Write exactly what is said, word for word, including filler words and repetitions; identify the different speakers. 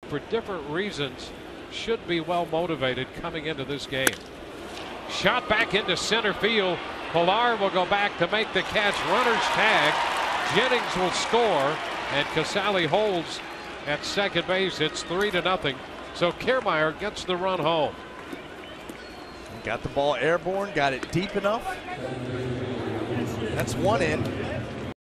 Speaker 1: for different reasons, should be well motivated coming into this game. Shot back into center field. Pilar will go back to make the catch. Runner's tag. Jennings will score, and Casali holds at second base. It's three to nothing. So Kiermaier gets the run home.
Speaker 2: Got the ball airborne, got it deep enough. That's one in.